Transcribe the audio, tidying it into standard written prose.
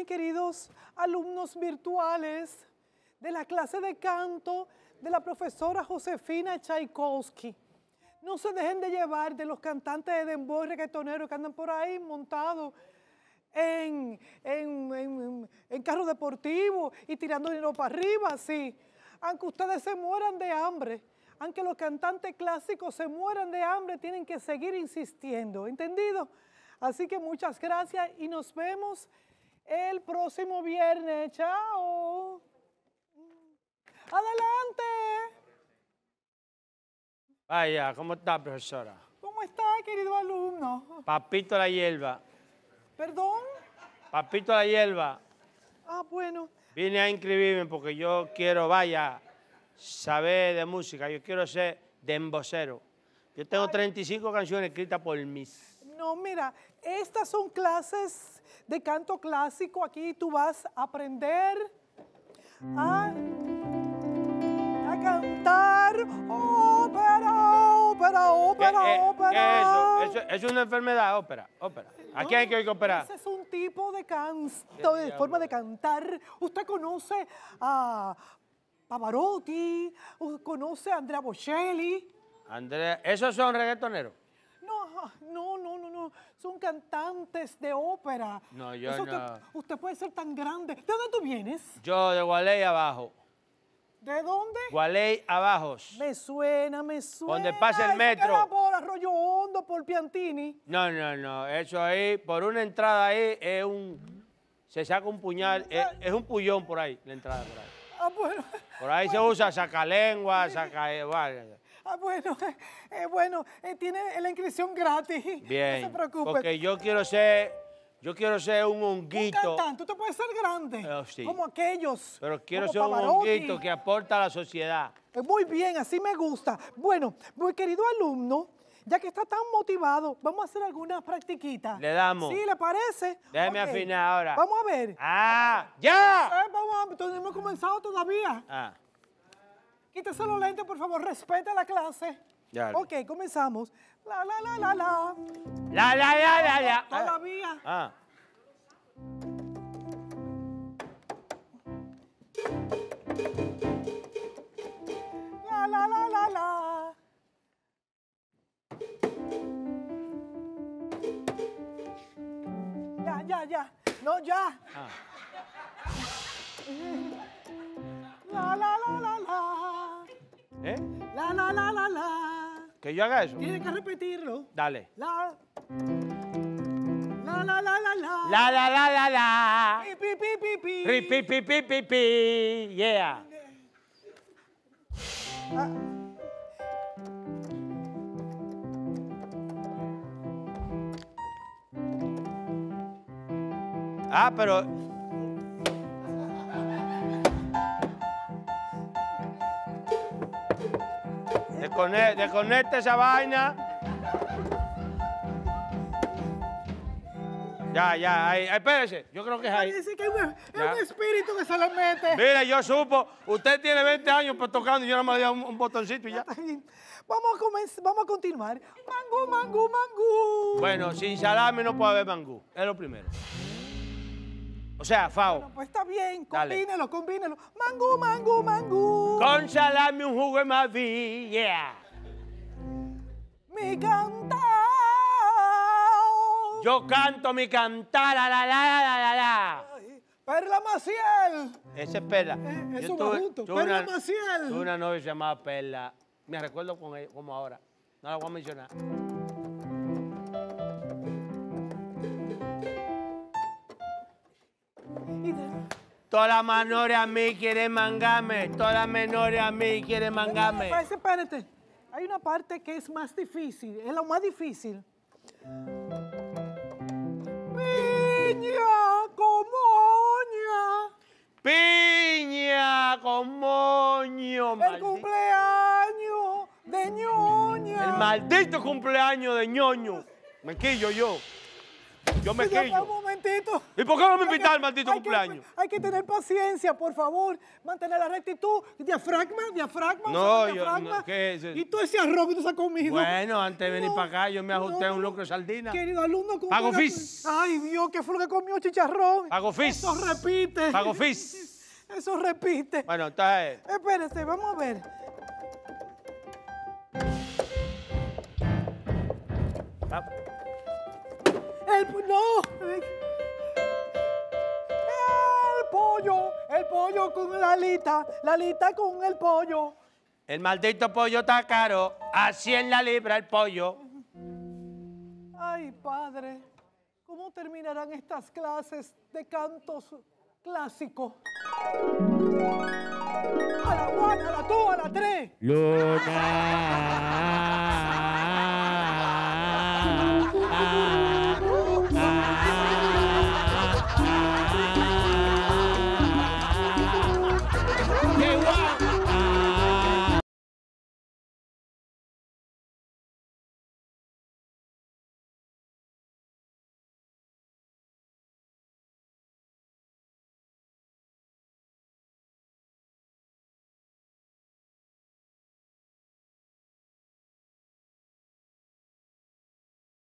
mis queridos alumnos virtuales de la clase de canto de la profesora Josefina Tchaikovsky. No se dejen de llevar de los cantantes de dembow y reggaetoneros que andan por ahí montados en carro deportivo y tirando dinero para arriba, sí. Aunque ustedes se mueran de hambre, aunque los cantantes clásicos se mueran de hambre, tienen que seguir insistiendo, ¿entendido? Así que muchas gracias y nos vemos el próximo viernes. ¡Chao! ¡Adelante! Vaya, ¿cómo está, profesora? ¿Cómo está, querido alumno? Papito la hierba. ¿Perdón? Papito la hierba. Ah, bueno. Vine a inscribirme porque yo quiero, vaya, saber de música. Yo quiero ser dembocero. Yo tengo 35 canciones escritas por mí. No, mira, estas son clases de canto clásico. Aquí tú vas a aprender a cantar ópera. ¿Qué es eso? Es una enfermedad, ópera. ¿A quién hay que operar? Ese es un tipo de canto, de forma de cantar. Usted conoce a Pavarotti, conoce a Andrea Bocelli. Andrea, ¿esos son reggaetoneros? No, son cantantes de ópera. No, yo eso no. Usted puede ser tan grande. ¿De dónde tú vienes? Yo de Gualey abajo. ¿De dónde? Gualey Abajos. Me suena. Donde pasa el metro. Queda por Arroyo Hondo, por Piantini. No, eso ahí, por una entrada ahí, es se saca un puñal, es un pullón por ahí, la entrada por ahí. Ah, bueno. Por ahí se usa sacalengua, bueno, tiene la inscripción gratis. Bien, no se preocupe. porque yo quiero ser un honguito. Un cantante, usted puede ser grande, Sí. como aquellos. Pero quiero como ser un Pavarotti. honguito que aporta a la sociedad. Muy bien, así me gusta. Bueno, mi querido alumno, ya que está tan motivado, vamos a hacer algunas practiquitas. Le damos. ¿Sí, le parece? Déjeme afinar ahora. Vamos a ver. ¡Ah! ¡Ya! No hemos comenzado todavía. Ah. Quítese los lentes, por favor, respete la clase. Ya. Ok, comenzamos. La. La. Todavía. Ah. La. Ya. No, ya. Ah. La. ¿Eh? La. ¿Que yo haga eso? Tiene que repetirlo. Dale. La. La. Pi. Pi. Yeah. Ah, pero... Desconecta esa vaina. Ya, ahí, espérese. Yo creo que es ahí. Parece que es un espíritu que se le mete. Mire, yo supo, usted tiene 20 años pues, tocando y yo nada más le doy un botoncito y ya. Vamos a continuar. Mangú. Bueno, sin salami no puede haber mangú. Es lo primero. O sea, Fao. Bueno, pues está bien, Dale. combínelo. Mangú. Con salami un jugo de Mavi, yeah. Mi cantao. Yo canto mi cantar, la. Perla Maciel. Esa es Perla. Eso va junto. Perla Maciel. Tuve una novia que se llamaba Perla. Me recuerdo con ella, como ahora. No la voy a mencionar. Todas las menores a mí quieren mangarme. Todas las menores a mí quieren mangarme. Espérate. Hay una parte que es más difícil. Es lo más difícil. Piña con moño. El cumpleaños de ñoña. El maldito cumpleaños de ñoño. Me quillo yo. Yo me Señor, quillo. un momentito. ¿Y por qué no me invitas al maldito Hay cumpleaños? hay que tener paciencia, por favor. Mantener la rectitud. Diafragma. No, usa yo- diafragma. no, ¿qué es eso? Y todo ese arroz que tú has comido. Bueno, antes de venir No, para acá, yo me ajusté no, un loco de sardina. Querido alumno, ¿cómo Pago era? fis. Ay, Dios, ¿qué fue lo que comió chicharrón? Pago fis. Eso repite. Pago fis. Eso repite. Bueno, entonces, Espérese, vamos a ver. No. El pollo con la alita con el pollo. el maldito pollo está caro. A 100 la libra el pollo. Ay, padre, ¿cómo terminarán estas clases de cantos clásicos? A la 1, a la 2, a la 3. Luna.